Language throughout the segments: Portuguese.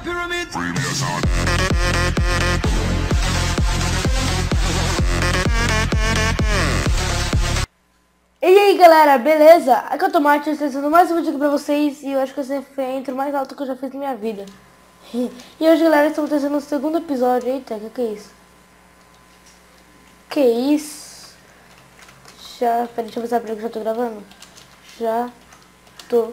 pyramid. E aí galera, beleza? Aqui é o Tomate, eu estou trazendo mais um vídeo aqui pra vocês. E eu acho que esse foi a intro mais alta que eu já fiz na minha vida. E hoje galera, estamos trazendo o segundo episódio. Eita, que é isso? Que isso? Peraí, deixa eu avisar pra ele que eu já tô gravando. Já tô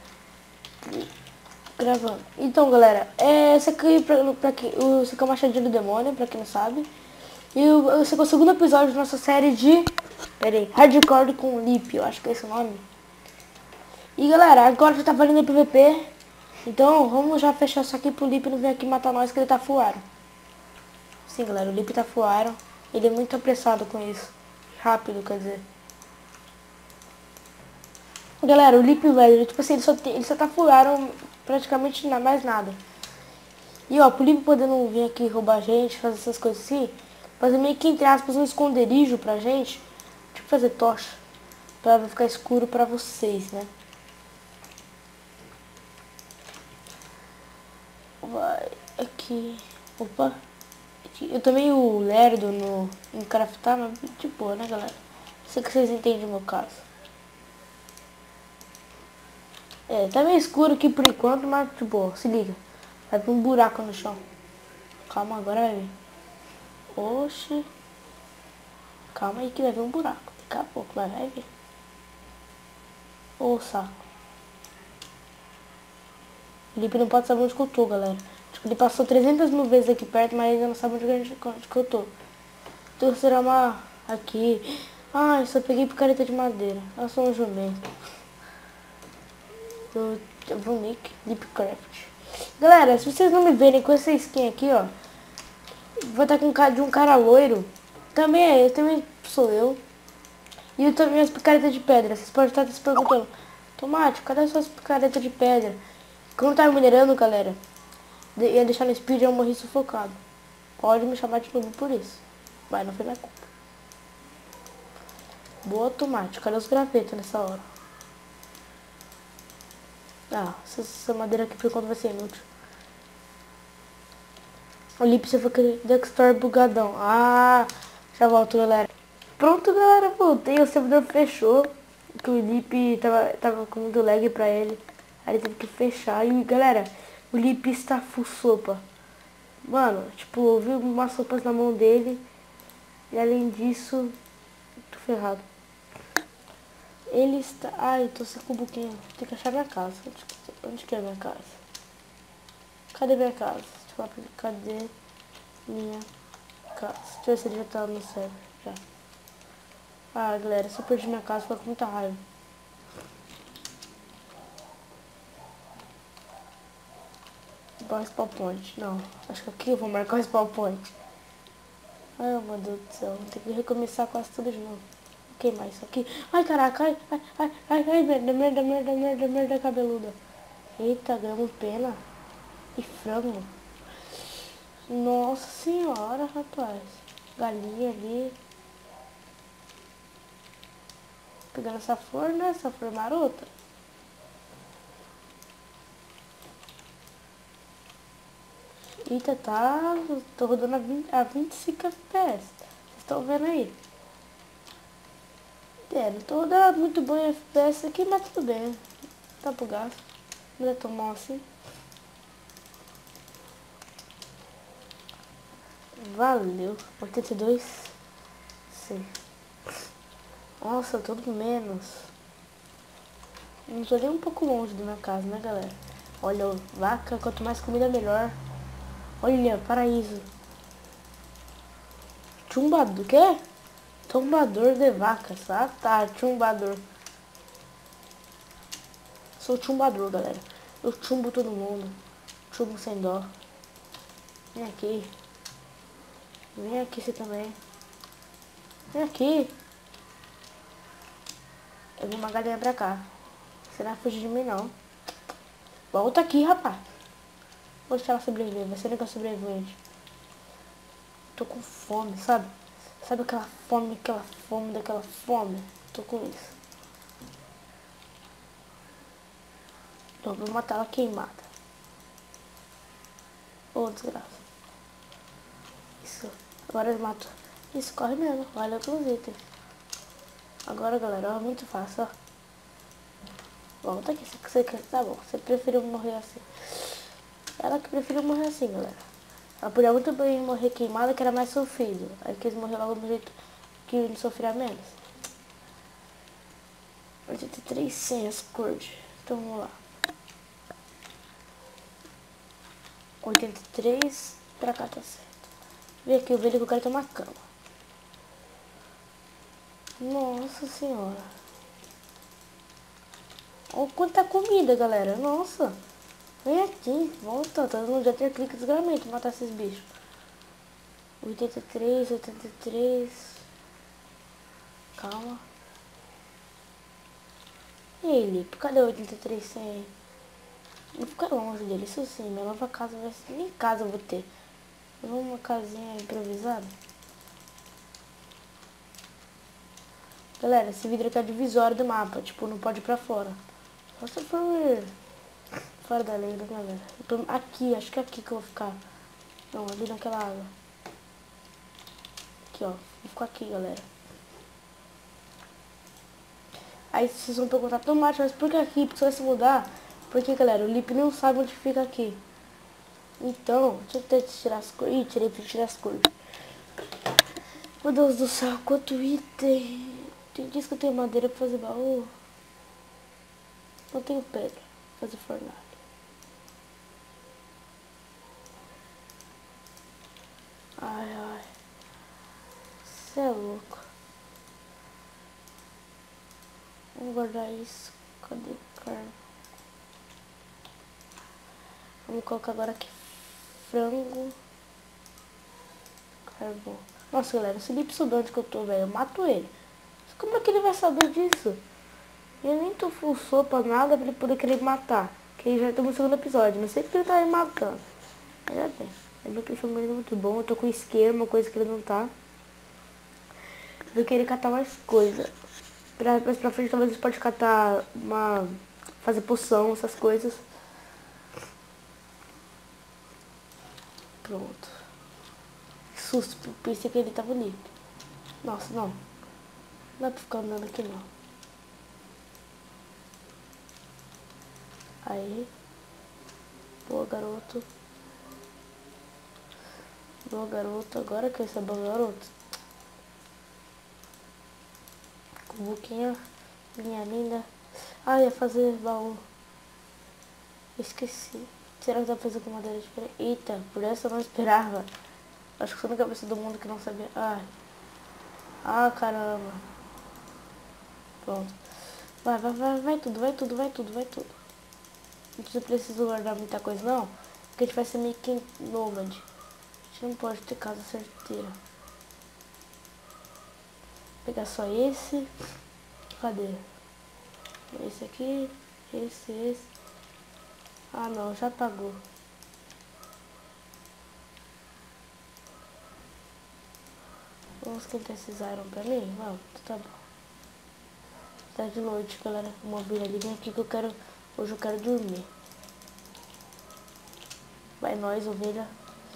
gravando. Então galera, esse aqui, esse aqui é o Machadinho do Demônio, pra quem não sabe. E esse aqui é o segundo episódio da nossa série de... Peraí, Hardcore com Lip, eu acho que é esse o nome. E galera, agora já tá valendo o PVP. Então vamos já fechar isso aqui pro Lip não vir aqui matar nós, que ele tá full iron. Sim galera, o Lip tá full iron. Ele é muito apressado com isso. Rápido, quer dizer. Galera, o Lip, velho, tipo assim, ele só tá full iron praticamente mais nada. E ó, pro Lip poder não vir aqui roubar a gente, fazer essas coisas assim, fazer meio que entre aspas um esconderijo pra gente. Tipo fazer tocha. Pra ficar escuro pra vocês, né? Vai aqui. Opa. Aqui. Eu também o lerdo em craftar, mas de boa, né, galera? Sei que vocês entendem o meu caso. É, tá meio escuro aqui por enquanto, mas de boa, se liga. Vai pra um buraco no chão. Calma, agora vai ver. Oxi. Calma aí que vai ver um buraco. Daqui a pouco vai ver. Ô, saco. O Felipe não pode saber onde que eu tô, galera. Tipo, ele passou 300 mil vezes aqui perto, mas ainda não sabe onde que eu tô. Então será uma... Aqui. Ah, eu só peguei picareta de madeira. Eu sou um jumento. Eu vou nick Deepcraft. Galera, se vocês não me verem com essa skin aqui, ó. Vou estar com cara de um cara loiro. Também sou eu. E eu também as picaretas de pedra. Vocês podem estar se perguntando: Tomate, cadê suas picaretas de pedra? Quando eu tava minerando, galera, ia deixar no speed e eu morri sufocado. Pode me chamar de novo por isso. Mas não foi minha culpa. Boa, Tomate. Cadê os gravetos nessa hora? Ah, essa madeira aqui por enquanto vai ser inútil. O Lip você foi aquele Dexter bugadão. Ah, já volto, galera. Pronto, galera, voltei. O servidor fechou. Que o Lip tava com muito lag pra ele. Aí ele teve que fechar. E, galera, o Lip está full sopa. Mano, tipo, eu vi umas sopas na mão dele. E além disso, tô ferrado. Ele está... Ai, tô sem cubuquinho. Tem que achar minha casa. Onde que é minha casa? Cadê minha casa? Deixa eu falar, cadê minha casa? Deixa eu ver se ele já tá no server. Já. Ah, galera, se eu perdi minha casa, fica com muita raiva. Igual o spawn point. Não, acho que aqui eu vou marcar o spawn point. Ai, meu Deus do céu. Vou ter que recomeçar quase tudo de novo. Vou queimar isso aqui. Ai, caraca. Ai, merda cabeluda. Eita, grama pena. E frango. Nossa senhora, rapaz. Galinha ali. Pegando essa flor, né? Essa flor marota. Eita, tá. Tô rodando a 25 FPS. Vocês estão vendo aí? É, não tô rodando muito bom em FPS aqui, mas tudo bem. Tá pro gasto. Não é tão mal assim. Valeu. 82. Sim. Nossa, tudo menos. Não tô nem um pouco longe da minha casa, né, galera? Olha, vaca, quanto mais comida, melhor. Olha, paraíso. Chumbador, o quê? Chumbador de vacas. Ah, tá, chumbador. Sou chumbador, galera. Eu chumbo todo mundo. Chumbo sem dó. Vem aqui. Vem aqui você também. Vem aqui. Eu vi uma galinha pra cá. Você não vai fugir de mim, não. Volta aqui, rapaz. Vou deixar ela sobreviver. Vai ser legal sobrevivente. Tô com fome, sabe? Sabe aquela fome, daquela fome? Tô com isso. Eu vou matar ela queimada. Ô, desgraça. Isso. Agora eu mato. Isso, corre mesmo. Olha outros itens. Agora, galera, ó, muito fácil, ó. Volta aqui, você quer, tá bom. Você preferiu morrer assim. Ela que preferiu morrer assim, galera. Ela podia muito bem morrer queimada, que era mais sofrido. Aí quis morrer logo do jeito que não sofria menos. 83 senhas, corde. Então vamos lá. 83, pra cá tá certo. Vem aqui, o velho que eu quero tomar cama. Nossa senhora. Olha quanta comida, galera. Nossa. Vem aqui, volta. Tá dando já ter clique desgramento matar esses bichos. 83, 83. Calma. E aí, Lipe, cadê o 83 sem? Vou ficar longe dele, isso sim. Minha nova casa vai ser. Nem casa eu vou ter. Eu vou uma casinha improvisada. Galera, esse vidro aqui é divisório do mapa. Tipo, não pode ir pra fora. Só se for fora da lei, né, galera? Aqui, acho que é aqui que eu vou ficar. Não, ali naquela água. Aqui, ó. Vou ficar aqui, galera. Aí vocês vão perguntar, Tomate, mas por que aqui? Porque você vai se mudar? Porque, galera, o Lipe não sabe onde fica aqui. Então, deixa eu até tirar as cores. Ih, tirei pra tirar as cores. Meu Deus do céu, quanto item. Tem dias que eu tenho madeira pra fazer baú. Não tenho pedra pra fazer fornalha. Ai, ai. Você é louco. Vamos guardar isso. Cadê o carne? Vamos colocar agora aqui frango. Carvão. Nossa, galera, se ele souber onde que eu tô, velho, eu mato ele. Mas como é que ele vai saber disso? Eu nem tô full sopa, nada pra ele poder querer me matar. Que já estamos no segundo episódio. Não sei porque ele tá me matando. Mas já bem. É meu pensamento é muito bom. Eu tô com esquema, coisa que ele não tá. Eu vou querer catar mais coisa. Mais pra frente talvez a gente pode catar uma. Fazer poção, essas coisas. Pronto. Que susto, pensei que ele tava ali. Nossa, não. Não dá pra ficar andando aqui não. Aí. Boa, garoto. Boa, garoto. Agora que esse é bom, garoto. Com boquinha. Minha linda. Ah, ia fazer baú. Esqueci. Será que dá pra fazer com madeira diferente? Eita, por essa eu não esperava. Acho que sou a única pessoa do mundo que não sabia. Ai. Ah, caramba. Pronto. Vai, vai, vai, vai tudo, vai tudo, vai tudo, vai tudo. A gente não precisa guardar muita coisa não, porque a gente vai ser meio que nômade. A gente não pode ter casa certeira. Vou pegar só esse. Cadê? Esse aqui, esse. Ah não, já apagou. Vamos esquentar esses iron pra mim? Vamos, tá bom. Tá de noite, galera. Uma ovelha ali, vem aqui que eu quero. Hoje eu quero dormir. Vai nós, ovelha.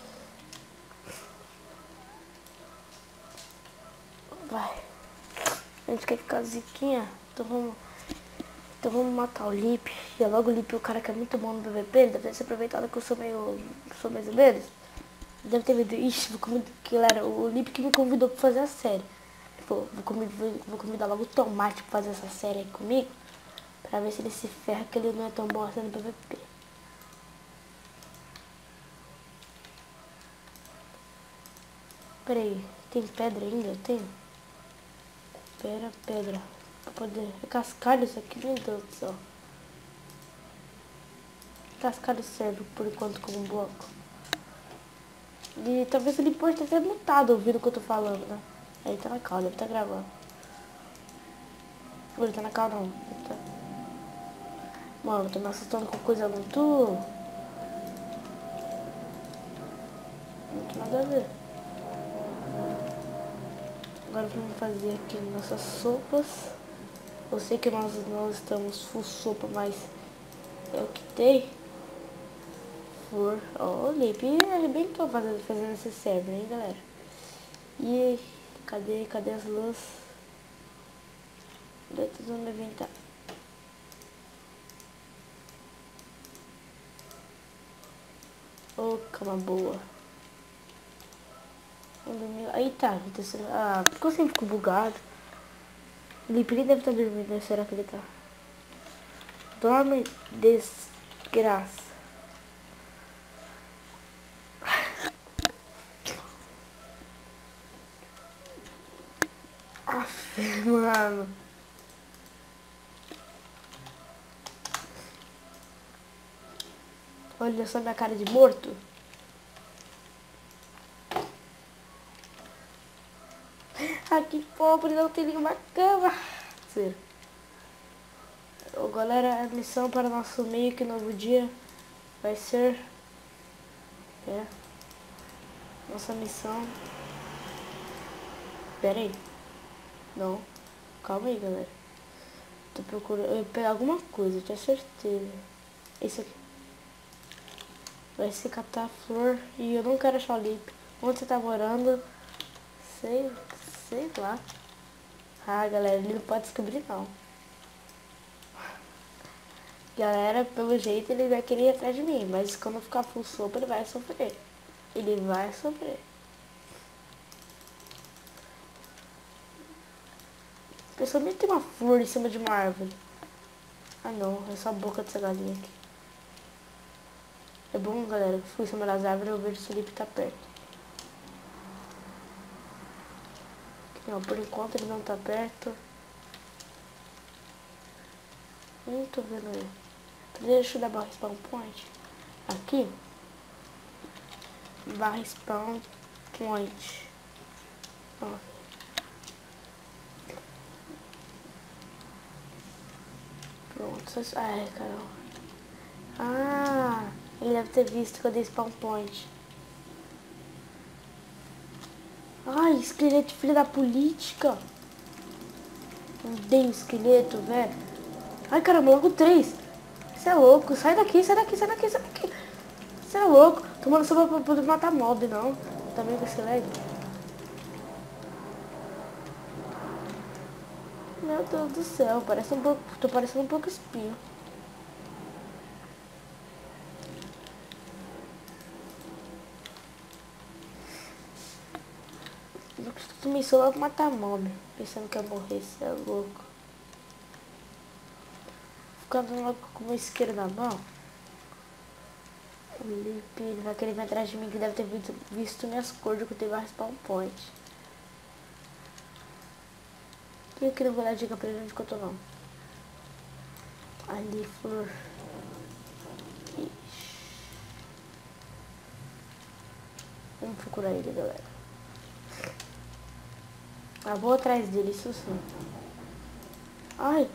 Vai. A gente quer ficar ziquinha. Então vamos matar o Lipe. E é logo o Lipe, o cara que é muito bom no PVP. Deve ter se aproveitado que eu sou mais ou menos. Deve ter vindo. Ixi, galera, o Lipe que me convidou pra fazer a série. Pô, vou convidar logo o Tomate pra fazer essa série aí comigo. Pra ver se ele se ferra, que ele não é tão bom assim no PVP. Pera aí, tem pedra ainda? Tem? Pedra. Pra poder... É cascalho isso aqui, meu Deus do céu. Cascalho serve por enquanto como bloco. E talvez ele pode ter mutado ouvindo o que eu tô falando, né? Aí tá na calma, deve tá gravando. Ele tá na calma não. Tá... Mano, tô me assustando com coisa muito nada a ver. Agora vamos fazer aqui nossas sopas. Eu sei que nós estamos full sopa, mas é o que tem. flor. Ó, o Lipe arrebentou fazendo esse server, hein, galera. E cadê as luzes? Cadê tudo no inventário? Ô, cama boa. Aí tá, ficou sempre ficou bugado. O Lipe deve estar dormindo, né? Será que ele tá? Dorme, desgraça. Aff, mano. Olha só minha cara de morto. Ah, que pobre, não tem nenhuma cama. Sério. Galera, a missão para nosso meio que novo dia vai ser... nossa missão... Pera aí. Não. Calma aí, galera. Tô procurando... Eu ia pegar alguma coisa, eu tinha certeza. Esse aqui. Vai ser catar flor e eu não quero achar o Lipe. Onde você tá morando? Sei lá. Ah, galera, ele não pode descobrir não. Galera, pelo jeito ele vai querer ir atrás de mim, mas quando ficar full sopa ele vai sofrer. Ele vai sofrer. Principalmente tem uma flor em cima de uma árvore. Ah não, é só a boca dessa galinha aqui. É bom, galera, que fui em cima das árvores eu vejo se o Lipe tá perto. Não, por enquanto ele não tá perto. Não tô vendo ele. Deixa eu dar barra spawn point. Aqui. Barra spawn point. Ó. Pronto. Ai, caramba. Ah, ele deve ter visto que eu dei spawn point. Ai, esqueleto, filho da política. Odeio esqueleto, velho. Ai, caramba, logo 3. Você é louco. Sai daqui, sai daqui, sai daqui, sai daqui. Você é louco. Tomando só pra poder matar mob, não. Também com esse lag. Meu Deus do céu, parece um pouco, tô parecendo um pouco espinho. Eu tomei só pra matar mob, pensando que ia morrer, você é louco. Ficando logo com uma isqueira na mão. O Lipe, ele vai querer vir atrás de mim, que deve ter visto minhas cores que eu tenho mais spawn point. Quem que não vou dar dica pra ele onde que eu tô não? Ali, flor. Ixi. Vamos procurar ele, galera. Ah, vou atrás dele, isso sim. Ai.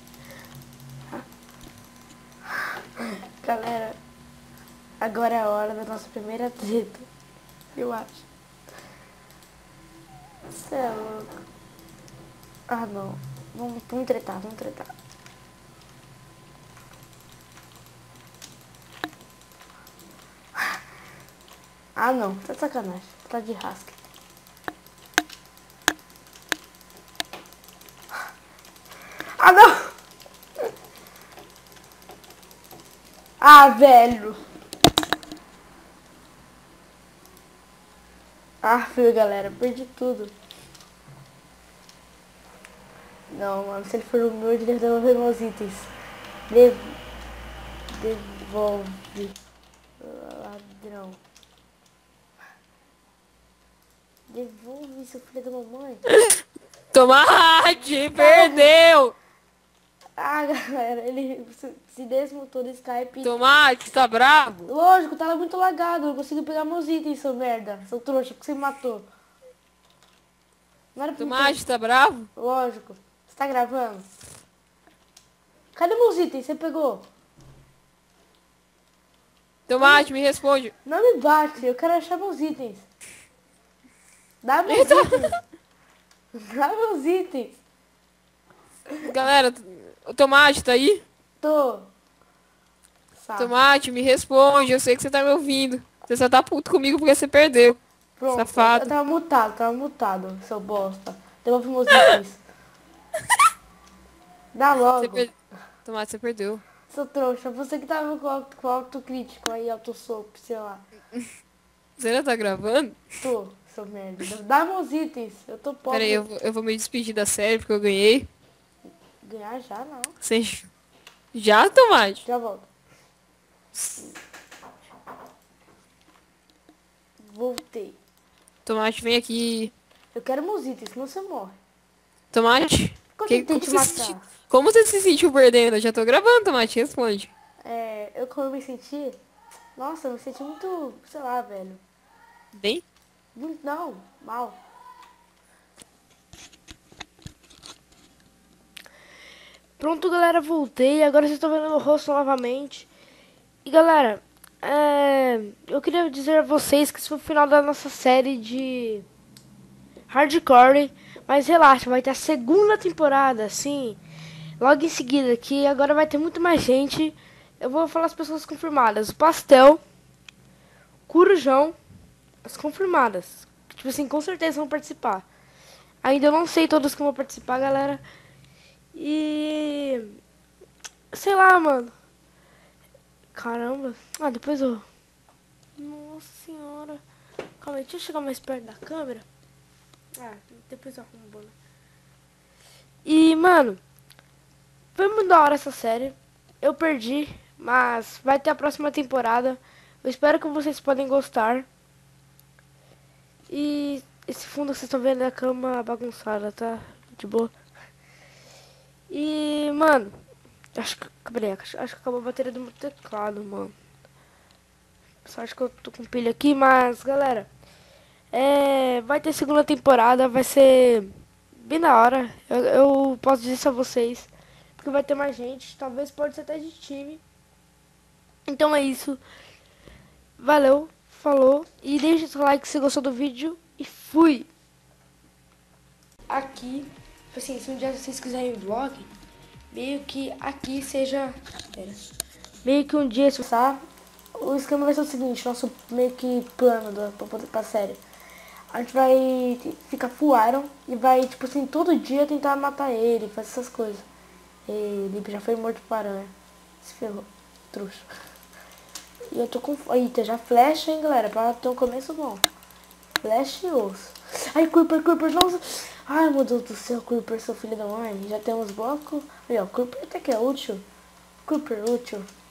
Galera, agora é a hora da nossa primeira treta. Eu acho. Você é louco. Ah, não. Vamos tretar, vamos tretar. Ah, não. Tá de sacanagem. Tá de rasca. Ah, não! Ah, velho! Ah, filho, galera. Perdi tudo. Não, mano. Se ele for o meu, ele deve devolver meus itens. Devolve. Ladrão. Devolve, seu filho da mamãe. Tomate, perdeu! Ah, galera, ele se desmontou do Skype. Tomate, tá bravo? Lógico, tava muito lagado. Não consegui pegar meus itens, seu merda. Seu trouxa, que você me matou. Não era pra Tomate, tá bravo? Lógico. Você tá gravando? Cadê meus itens? Você pegou? Tomate, me responde. Não me bate, eu quero achar meus itens. Dá meus itens. Dá meus itens. Galera, o Tomate tá aí? Tô. Sabe? Tomate, me responde. Eu sei que você tá me ouvindo. Você só tá puto comigo porque você perdeu. Pronto, eu Safado. tava mutado, seu bosta. Devolve meus itens. Dá Você logo. per... Tomate, você perdeu. Seu trouxa, você que tava com autocrítico aí, autossopo, sei lá. Você ainda tá gravando? Tô, seu merda. Dá meus itens, eu tô Pera aí, pobre. eu vou me despedir da série porque eu ganhei. Ganhar já não. Você... Já, Tomate? Já volto. Voltei. Tomate, vem aqui. Eu quero meus itens, senão você morre. Tomate? Quando eu tentei te Como você se matar? como você se sentiu perdendo? Eu já tô gravando, Tomate. Responde. Eu como me senti... Nossa, eu me senti muito, sei lá, velho. Bem? Muito, não, mal. Pronto, galera, voltei. Agora vocês estão vendo meu rosto novamente. E, galera, eu queria dizer a vocês que esse foi o final da nossa série de Hardcore. Mas relaxa, vai ter a segunda temporada, sim. Logo em seguida, que agora vai ter muito mais gente. Eu vou falar as pessoas confirmadas. O Pastel, Corujão, as confirmadas. Tipo assim, com certeza vão participar. Ainda eu não sei todos que vão participar, galera. E... sei lá, mano. Caramba. Ah, depois eu... Nossa senhora. Calma aí, deixa eu chegar mais perto da câmera. Ah, depois eu arrumo, né? E, mano, foi muito da hora essa série. Eu perdi, mas vai ter a próxima temporada. Eu espero que vocês podem gostar. E esse fundo que vocês estão vendo é a cama bagunçada, tá? De boa. E, mano, acho que acabou a bateria do meu teclado, mano. Só acho que eu tô com pilha aqui, mas, galera, vai ter segunda temporada, vai ser bem da hora. Eu posso dizer isso a vocês, porque vai ter mais gente, talvez pode ser até de time. Então é isso. Valeu, falou, e deixa seu like se gostou do vídeo, e fui! Aqui, assim, se um dia vocês quiserem vlog, meio que aqui seja... meio que um dia, se passar, o esquema vai ser o seguinte, nosso meio que plano pra série. A gente vai ficar full Iron e vai, tipo assim, todo dia tentar matar ele, fazer essas coisas. Ele já foi morto por aranha. Se ferrou, trouxa. E eu tô com... Eita, já flecha, hein, galera, pra ter um começo bom. Flash e osso. Ai, Creeper, nossa. Ai, meu Deus do céu, Creeper, seu filho da mãe. Já temos bloco. Aí, ó, Creeper até que é útil. Creeper útil.